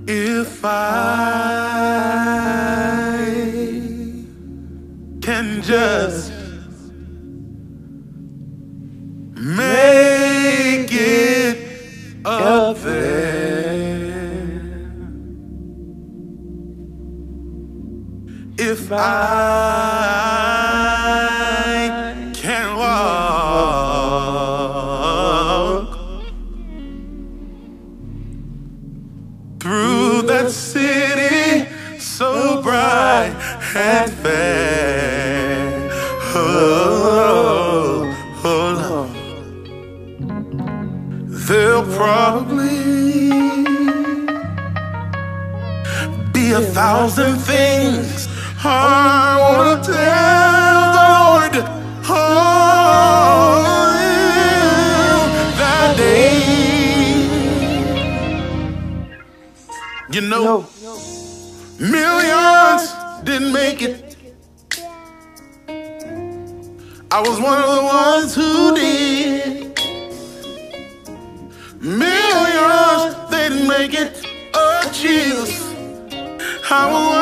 If I can just make it up there, if I can walk through that city so bright and fair, oh, Lord, there'll probably be 1,000 things I wanna tell the Lord, oh, that day. You know, millions didn't make it. I was one of the ones who did. Millions didn't make it. Oh, Jesus, I was